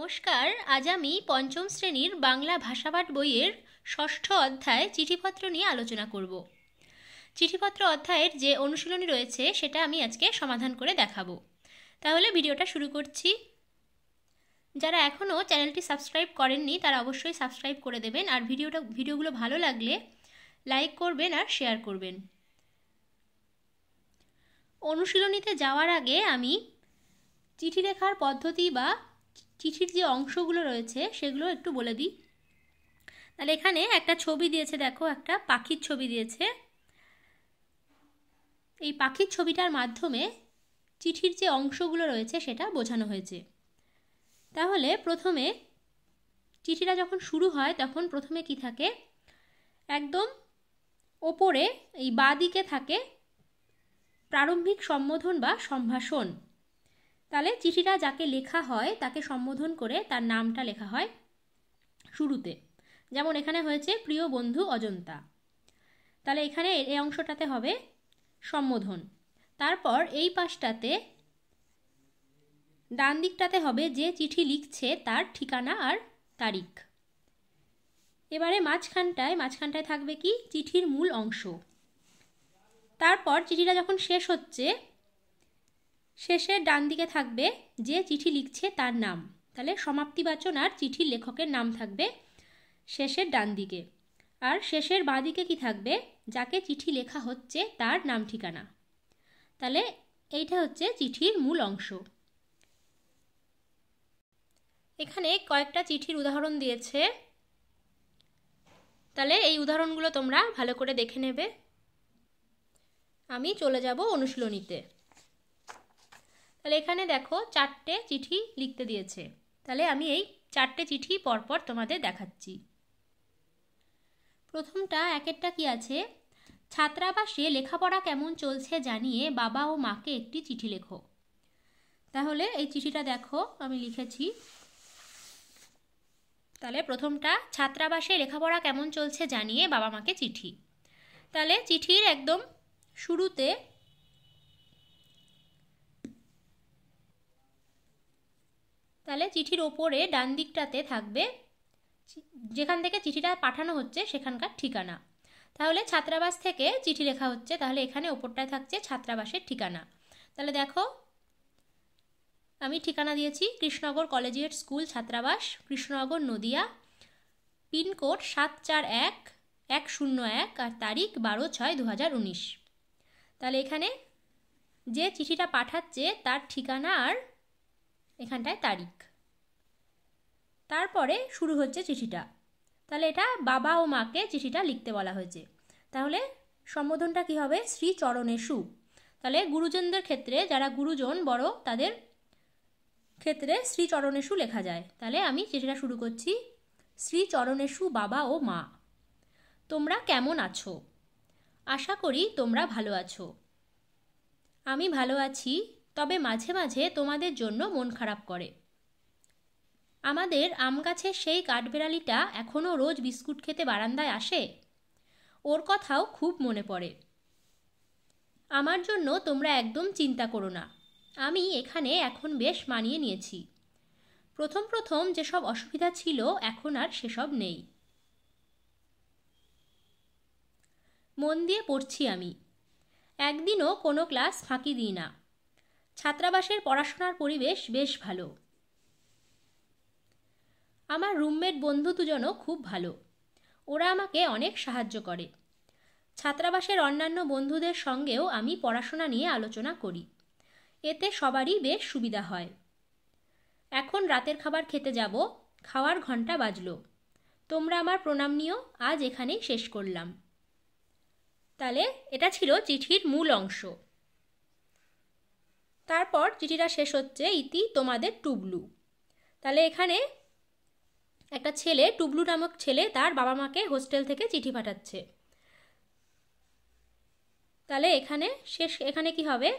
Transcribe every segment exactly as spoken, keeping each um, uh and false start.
নমস্কার। আজ আমি পঞ্চম শ্রেণীর বাংলা ভাষাপাঠ বইয়ের ষষ্ঠ অধ্যায় চিঠিপত্র নিয়ে আলোচনা করব। চিঠিপত্র অধ্যায়ের যে অনুশীলনী রয়েছে সেটা আমি আজকে সমাধান করে দেখাবো। তাহলে ভিডিওটা শুরু করছি। যারা এখনও চ্যানেলটি সাবস্ক্রাইব করেননি তারা অবশ্যই সাবস্ক্রাইব করে দেবেন, আর ভিডিওটা ভিডিওগুলো ভালো লাগলে লাইক করবেন আর শেয়ার করবেন। অনুশীলনীতে যাওয়ার আগে আমি চিঠি লেখার পদ্ধতি বা চিঠির যে অংশগুলো রয়েছে সেগুলো একটু বলে দিই। তাহলে এখানে একটা ছবি দিয়েছে, দেখো একটা পাখির ছবি দিয়েছে। এই পাখির ছবিটার মাধ্যমে চিঠির যে অংশগুলো রয়েছে সেটা বোঝানো হয়েছে। তাহলে প্রথমে চিঠিটা যখন শুরু হয় তখন প্রথমে কি থাকে, একদম ওপরে এই বাঁ দিকে থাকে প্রারম্ভিক সম্বোধন বা সম্ভাষণ। তাহলে চিঠিটা যাকে লেখা হয় তাকে সম্বোধন করে তার নামটা লেখা হয় শুরুতে। যেমন এখানে হয়েছে প্রিয় বন্ধু অজন্তা, তাহলে এখানে এই অংশটাতে হবে সম্বোধন। তারপর এই পাশটাতে ডান দিকটাতে হবে যে চিঠি লিখছে তার ঠিকানা আর তারিখ। এবারে মাঝখানটায় মাঝখানটায় থাকবে কি, চিঠির মূল অংশ। তারপর চিঠিটা যখন শেষ হচ্ছে শেষের ডান দিকে থাকবে যে চিঠি লিখছে তার নাম। তাহলে সমাপ্তিবাচন আর চিঠির লেখকের নাম থাকবে শেষের ডান দিকে। আর শেষের বাঁ দিকে কি থাকবে, যাকে চিঠি লেখা হচ্ছে তার নাম ঠিকানা। তাহলে এইটা হচ্ছে চিঠির মূল অংশ। এখানে কয়েকটা চিঠির উদাহরণ দিয়েছে, তাহলে এই উদাহরণগুলো তোমরা ভালো করে দেখে নেবে। আমি চলে যাব অনুশীলনীতে। তাহলে এখানে দেখো চারটে চিঠি লিখতে দিয়েছে। তাহলে আমি এই চারটে চিঠি পরপর তোমাদের দেখাচ্ছি। প্রথমটা একেরটা কি আছে, ছাত্রাবাসে লেখাপড়া কেমন চলছে জানিয়ে বাবা ও মাকে একটি চিঠি লেখো। তাহলে এই চিঠিটা দেখো আমি লিখেছি। তাহলে প্রথমটা ছাত্রাবাসে লেখাপড়া কেমন চলছে জানিয়ে বাবা মাকে চিঠি। তাহলে চিঠির একদম শুরুতে তাহলে চিঠির ওপরে ডান দিকটাতে থাকবে যেখান থেকে চিঠিটা পাঠানো হচ্ছে সেখানকার ঠিকানা। তাহলে ছাত্রাবাস থেকে চিঠি লেখা হচ্ছে, তাহলে এখানে ওপরটায় থাকছে ছাত্রাবাসের ঠিকানা। তাহলে দেখো আমি ঠিকানা দিয়েছি কৃষ্ণনগর কলেজিয়েট স্কুল ছাত্রাবাস, কৃষ্ণনগর নদিয়া, পিনকোড সাত চার এক এক শূন্য এক, আর তারিখ বারো ছয় দু হাজার উনিশ। তাহলে এখানে যে চিঠিটা পাঠাচ্ছে তার ঠিকানা আর এখানটায় তারিখ। তারপরে শুরু হচ্ছে চিঠিটা। তাহলে এটা বাবা ও মাকে চিঠিটা লিখতে বলা হয়েছে। তাহলে সম্বোধনটা কি হবে, শ্রী চরণেষু। তাহলে গুরুজনদের ক্ষেত্রে যারা গুরুজন বড় তাদের ক্ষেত্রে শ্রী চরণেষু লেখা যায়। তাহলে আমি চিঠিটা শুরু করছি। শ্রী চরণেষু বাবা ও মা, তোমরা কেমন আছো? আশা করি তোমরা ভালো আছো। আমি ভালো আছি, তবে মাঝে মাঝে তোমাদের জন্য মন খারাপ করে। আমাদের আম গাছের সেই কাঠবেড়ালিটা এখনও রোজ বিস্কুট খেতে বারান্দায় আসে, ওর কথাও খুব মনে পড়ে। আমার জন্য তোমরা একদম চিন্তা করো না, আমি এখানে এখন বেশ মানিয়ে নিয়েছি। প্রথম প্রথম যেসব অসুবিধা ছিল এখন আর সেসব নেই। মন দিয়ে পড়ছি আমি, একদিনও কোনো ক্লাস ফাঁকি দিই না। ছাত্রাবাসের পড়াশোনার পরিবেশ বেশ ভালো। আমার রুমমেট বন্ধু দুজনও খুব ভালো, ওরা আমাকে অনেক সাহায্য করে। ছাত্রাবাসের অন্যান্য বন্ধুদের সঙ্গেও আমি পড়াশোনা নিয়ে আলোচনা করি, এতে সবারই বেশ সুবিধা হয়। এখন রাতের খাবার খেতে যাব, খাওয়ার ঘন্টা বাজলো। তোমরা আমার প্রণাম নিও, আজ এখানেই শেষ করলাম। তাহলে এটা ছিল চিঠির মূল অংশ। তারপর চিঠিটা শেষ হচ্ছে ইতি তোমাদের টুবলু। তাহলে এখানে একটা ছেলে, টুবলু নামক ছেলে, তার বাবা মাকে হোস্টেল থেকে চিঠি পাঠাচ্ছে। তাহলে এখানে শেষ এখানে কি হবে,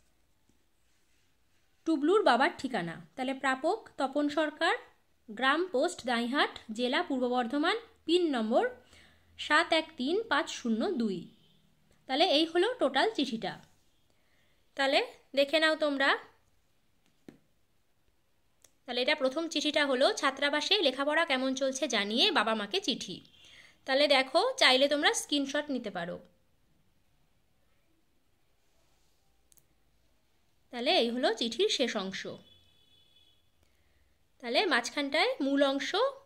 টুবলুর বাবার ঠিকানা। তাহলে প্রাপক তপন সরকার, গ্রাম পোস্ট দাঁইহাট, জেলা পূর্ব বর্ধমান, পিন নম্বর সাত এক তিন পাঁচ শূন্য দুই। তাহলে এই হলো টোটাল চিঠিটা। তাহলে দেখে নাও তোমরা। তাহলে এটা প্রথম চিঠিটা হলো ছাত্রাবাসে লেখাপড়া কেমন চলছে জানিয়ে বাবা মাকে চিঠি। তাহলে দেখো, চাইলে তোমরা স্ক্রিনশট নিতে পারো। তাহলে এই হলো চিঠির শেষ অংশ। তাহলে মাঝখানটায় মূল অংশ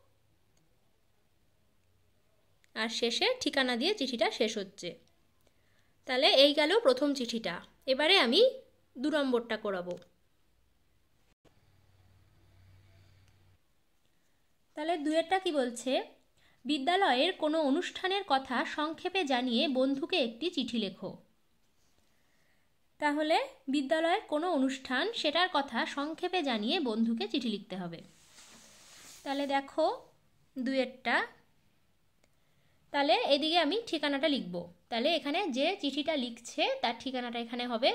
আর শেষে ঠিকানা দিয়ে চিঠিটা শেষ হচ্ছে। তাহলে এই গেল প্রথম চিঠিটা। এবারে আমি দু নম্বরটা করাবো। তাহলে দুয়েরটা কি বলছে, বিদ্যালয়ের কোনো অনুষ্ঠানের কথা সংক্ষেপে জানিয়ে বন্ধুকে একটি চিঠি লেখো। তাহলে বিদ্যালয়ের কোনো অনুষ্ঠান, সেটার কথা সংক্ষেপে জানিয়ে বন্ধুকে চিঠি লিখতে হবে। তাহলে দেখো দুয়েরটা। তাহলে এদিকে আমি ঠিকানাটা লিখব। তাহলে এখানে যে চিঠিটা লিখছে তার ঠিকানাটা এখানে হবে।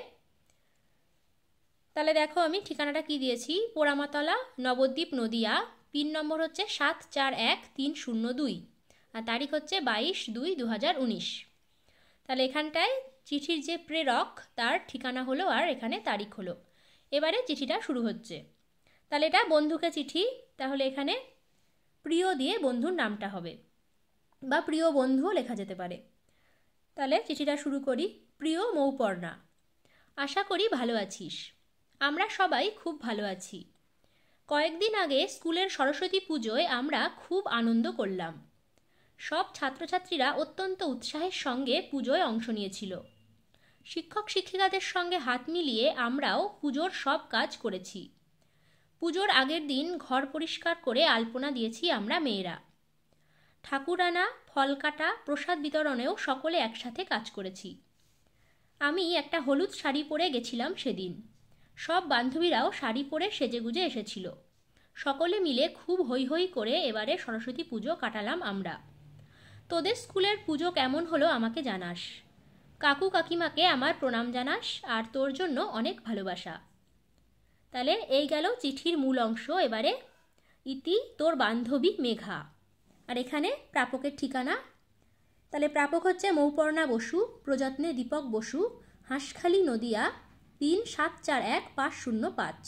তাহলে দেখো আমি ঠিকানাটা কি দিয়েছি, পোড়ামাতলা, নবদ্বীপ, নদিয়া। পিন নম্বর হচ্ছে সাত চার এক তিন শূন্য দুই, আর তারিখ হচ্ছে বাইশ দুই দু হাজার উনিশ। তাহলে এখানটায় চিঠির যে প্রেরক তার ঠিকানা হলো আর এখানে তারিখ হলো। এবারে চিঠিটা শুরু হচ্ছে। তাহলে এটা বন্ধুকে চিঠি, তাহলে এখানে প্রিয় দিয়ে বন্ধুর নামটা হবে, বা প্রিয় বন্ধুও লেখা যেতে পারে। তাহলে চিঠিটা শুরু করি। প্রিয় মৌপর্ণা, আশা করি ভালো আছিস। আমরা সবাই খুব ভালো আছি। কয়েকদিন আগে স্কুলের সরস্বতী পুজোয় আমরা খুব আনন্দ করলাম। সব ছাত্রছাত্রীরা অত্যন্ত উৎসাহের সঙ্গে পুজোয় অংশ নিয়েছিল। শিক্ষক শিক্ষিকাদের সঙ্গে হাত মিলিয়ে আমরাও পুজোর সব কাজ করেছি। পুজোর আগের দিন ঘর পরিষ্কার করে আলপনা দিয়েছি আমরা মেয়েরা। ঠাকুর আনা, ফল কাটা, প্রসাদ বিতরণেও সকলে একসাথে কাজ করেছি। আমি একটা হলুদ শাড়ি পরে গেছিলাম সেদিন। সব বান্ধবীরাও শাড়ি পরে সেজেগুজে এসেছিল। সকলে মিলে খুব হৈ হৈ করে এবারে সরস্বতী পুজো কাটালাম আমরা। তোদের স্কুলের পুজো কেমন হলো আমাকে জানাস। কাকু কাকিমাকে আমার প্রণাম জানাস, আর তোর জন্য অনেক ভালোবাসা। তাহলে এই গেল চিঠির মূল অংশ। এবারে ইতি তোর বান্ধবী মেঘা, আর এখানে প্রাপকের ঠিকানা। তাহলে প্রাপক হচ্ছে মৌপর্ণা বসু, প্রযত্নে দীপক বসু, হাঁসখালি, নদিয়া, তিন সাত চার এক পাঁচ শূন্য পাঁচ।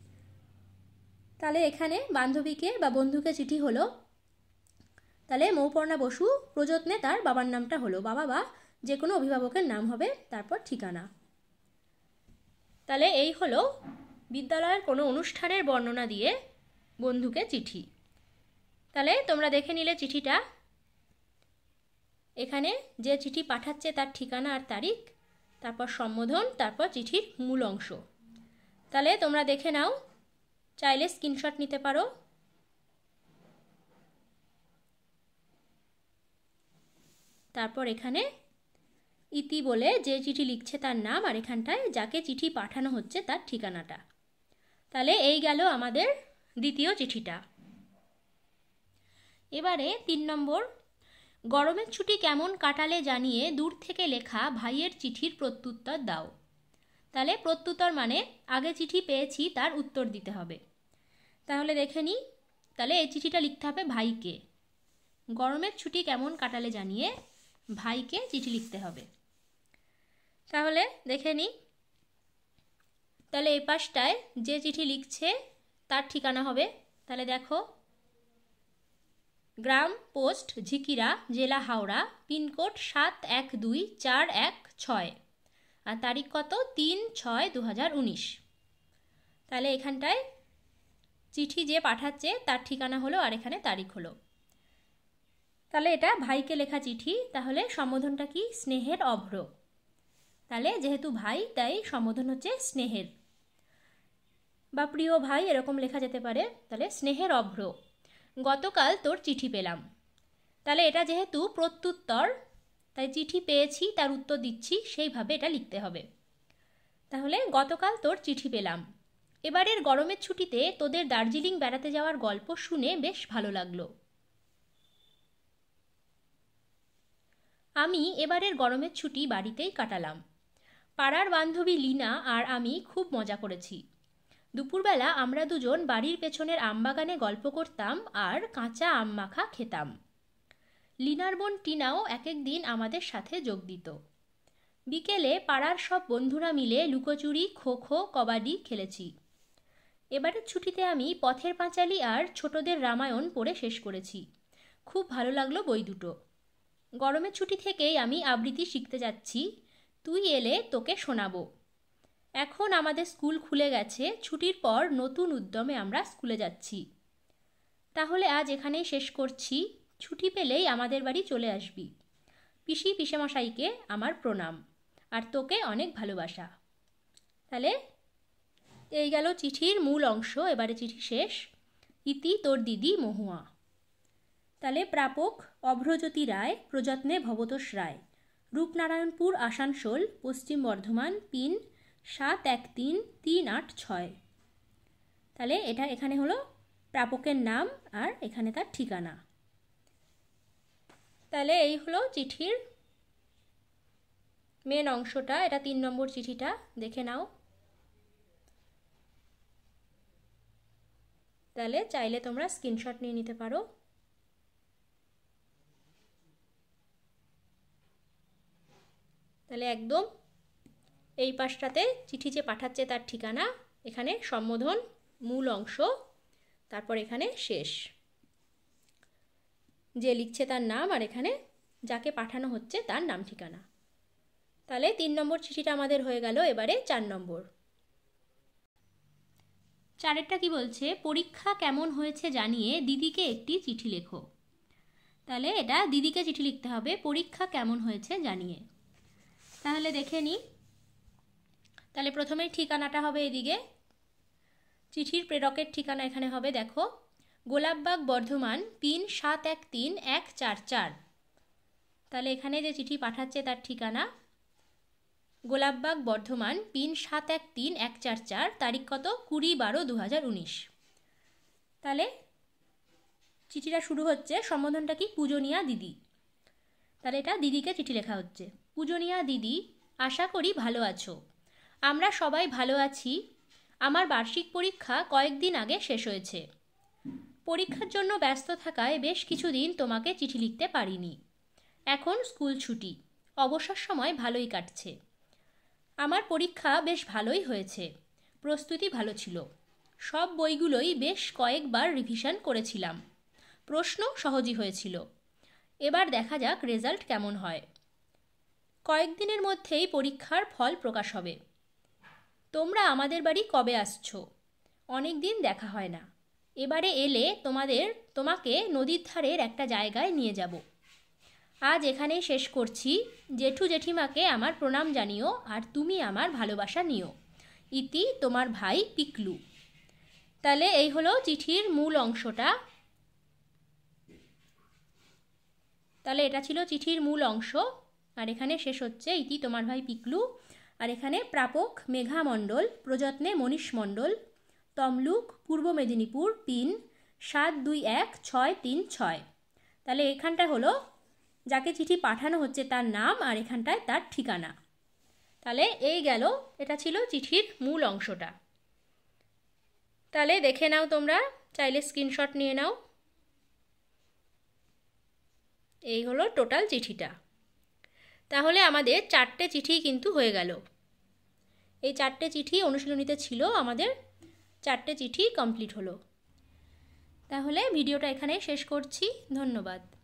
তাহলে এখানে বান্ধবীকে বা বন্ধুকে চিঠি হলো। তাহলে মৌপর্ণা বসু, প্রযত্নে তার বাবার নামটা হলো, বাবা বা যে কোনো অভিভাবকের নাম হবে, তারপর ঠিকানা। তাহলে এই হলো বিদ্যালয়ের কোনো অনুষ্ঠানের বর্ণনা দিয়ে বন্ধুকে চিঠি। তাহলে তোমরা দেখে নিলে চিঠিটা। এখানে যে চিঠি পাঠাচ্ছে তার ঠিকানা আর তারিখ, তারপর সম্বোধন, তারপর চিঠির মূল অংশ। তাহলে তোমরা দেখে নাও, চাইলে স্ক্রিনশট নিতে পারো। তারপর এখানে ইতি বলে যে চিঠি লিখছে তার নাম, আর এখানটায় যাকে চিঠি পাঠানো হচ্ছে তার ঠিকানাটা। তাহলে এই গেল আমাদের দ্বিতীয় চিঠিটা। এবারে তিন নম্বর, গরমের ছুটি কেমন কাটালে জানিয়ে দূর থেকে লেখা ভাইয়ের চিঠির প্রত্যুত্তর দাও। তাহলে প্রত্যুত্তর মানে আগে চিঠি পেয়েছি তার উত্তর দিতে হবে। তাহলে দেখে নিই। তাহলে এই চিঠিটা লিখতে হবে ভাইকে। গরমের ছুটি কেমন কাটালে জানিয়ে ভাইকে চিঠি লিখতে হবে। তাহলে দেখে নিই। তাহলে এই পাশটায় যে চিঠি লিখছে তার ঠিকানা হবে। তাহলে দেখো, গ্রাম পোস্ট ঝিকিরা, জেলা হাওড়া, পিনকোড সাত এক দুই চার এক ছয়, আর তারিখ কত, তিন ছয় দু হাজার উনিশ। তাহলে এখানটায় চিঠি যে পাঠাচ্ছে তার ঠিকানা হলো, আর এখানে তারিখ হলো। তাহলে এটা ভাইকে লেখা চিঠি। তাহলে সম্বোধনটা কি, স্নেহের অভ্র। তাহলে যেহেতু ভাই তাই সম্বোধন হচ্ছে স্নেহের, বা প্রিয় ভাই এরকম লেখা যেতে পারে। তাহলে স্নেহের অভ্র, গতকাল তোর চিঠি পেলাম। তাহলে এটা যেহেতু প্রত্যুত্তর, তাই চিঠি পেয়েছি তার উত্তর দিচ্ছি, সেইভাবে এটা লিখতে হবে। তাহলে গতকাল তোর চিঠি পেলাম। এবারের গরমের ছুটিতে তোদের দার্জিলিং বেড়াতে যাওয়ার গল্প শুনে বেশ ভালো লাগলো। আমি এবারের গরমের ছুটি বাড়িতেই কাটালাম। পাড়ার বান্ধবী লীনা আর আমি খুব মজা করেছি। দুপুরবেলা আমরা দুজন বাড়ির পেছনের আমবাগানে গল্প করতাম আর কাঁচা আম মাখা খেতাম। লীনার বোন টিনাও এক এক দিন আমাদের সাথে যোগ দিত। বিকেলে পাড়ার সব বন্ধুরা মিলে লুকোচুরি, খো খো, কবাডি খেলেছি। এবারের ছুটিতে আমি পথের পাঁচালী আর ছোটদের রামায়ণ পড়ে শেষ করেছি। খুব ভালো লাগলো বই দুটো। গরমের ছুটি থেকেই আমি আবৃত্তি শিখতে যাচ্ছি, তুই এলে তোকে শোনাবো। এখন আমাদের স্কুল খুলে গেছে, ছুটির পর নতুন উদ্যমে আমরা স্কুলে যাচ্ছি। তাহলে আজ এখানেই শেষ করছি, ছুটি পেলেই আমাদের বাড়ি চলে আসবি। পিসি পিসেমশাইকে আমার প্রণাম, আর তোকে অনেক ভালোবাসা। তাহলে এই গেল চিঠির মূল অংশ। এবারে চিঠি শেষ। ইতি তোর দিদি মহুয়া। তাহলে প্রাপক অভ্রজ্যোতি রায়, প্রযত্নে ভবতোষ রায়, রূপনারায়ণপুর আসানসোল, পশ্চিম বর্ধমান, পিন সাত এক তিন তিন আট ছয়। তাহলে এটা এখানে হলো প্রাপকের নাম আর এখানে তার ঠিকানা। তাহলে এই হলো চিঠির মেন অংশটা। এটা তিন নম্বর চিঠিটা দেখে নাও। তাহলে চাইলে তোমরা স্ক্রিনশট নিয়ে নিতে পারো। তাহলে একদম এই পাশটাতে চিঠি যে পাঠাচ্ছে তার ঠিকানা, এখানে সম্বোধন মূল অংশ, তারপর এখানে শেষ, যে লিখছে তার নাম আর এখানে যাকে পাঠানো হচ্ছে তার নাম ঠিকানা। তাহলে তিন নম্বর চিঠিটা আমাদের হয়ে গেল। এবারে চার নম্বর। চারেরটা কি বলছে, পরীক্ষা কেমন হয়েছে জানিয়ে দিদিকে একটি চিঠি লেখো। তাহলে এটা দিদিকে চিঠি লিখতে হবে, পরীক্ষা কেমন হয়েছে জানিয়ে। তাহলে দেখে নিই। তাহলে প্রথমেই ঠিকানাটা হবে এদিকে, চিঠির প্রেরকের ঠিকানা এখানে হবে, দেখো, গোলাপবাগ বর্ধমান, পিন সাত এক তিন এক চার চার। তাহলে এখানে যে চিঠি পাঠাচ্ছে তার ঠিকানা গোলাপবাগ বর্ধমান, পিন সাত এক তিন এক চার চার, তারিখ কত, কুড়ি বারো দু হাজার উনিশ। তাহলে চিঠিটা শুরু হচ্ছে, সম্বোধনটা কি, পূজনীয়া দিদি। তাহলে এটা দিদিকে চিঠি লেখা হচ্ছে। পূজনীয়া দিদি, আশা করি ভালো আছো। আমরা সবাই ভালো আছি। আমার বার্ষিক পরীক্ষা কয়েকদিন আগে শেষ হয়েছে। পরীক্ষার জন্য ব্যস্ত থাকায় বেশ কিছুদিন তোমাকে চিঠি লিখতে পারিনি। এখন স্কুল ছুটি, অবসর সময় ভালোই কাটছে। আমার পরীক্ষা বেশ ভালোই হয়েছে, প্রস্তুতি ভালো ছিল। সব বইগুলোই বেশ কয়েকবার রিভিশন করেছিলাম, প্রশ্ন সহজই হয়েছিল। এবার দেখা যাক রেজাল্ট কেমন হয়। কয়েকদিনের মধ্যেই পরীক্ষার ফল প্রকাশ হবে। তোমরা আমাদের বাড়ি কবে আসছো? অনেক দিন দেখা হয় না। এবারে এলে তোমাদের তোমাকে নদীর ধারের একটা জায়গায় নিয়ে যাব। আজ এখানেই শেষ করছি। জেঠু জেঠিমাকে আমার প্রণাম জানিও, আর তুমি আমার ভালোবাসা নিও। ইতি তোমার ভাই পিকলু। তাহলে এই হলো চিঠির মূল অংশটা। তাহলে এটা ছিল চিঠির মূল অংশ, আর এখানে শেষ হচ্ছে ইতি তোমার ভাই পিকলু। আর এখানে প্রাপক মেঘা মণ্ডল, প্রযত্নে মনীষ মণ্ডল, তমলুক পূর্ব মেদিনীপুর, পিন সাত দুই এক ছয় তিন ছয়। তাহলে এখানটা হলো যাকে চিঠি পাঠানো হচ্ছে তার নাম, আর এখানটায় তার ঠিকানা। তাহলে এই গেল, এটা ছিল চিঠির মূল অংশটা। তাহলে দেখে নাও তোমরা, চাইলে স্ক্রিনশট নিয়ে নাও। এই হলো টোটাল চিঠিটা। তাহলে আমাদের চারটে চিঠি কিন্তু হয়ে গেল। এই চারটে চিঠি অনুশীলনীতে ছিল, আমাদের চারটে চিঠি কমপ্লিট হলো। তাহলে ভিডিওটা এখানে শেষ করছি। ধন্যবাদ।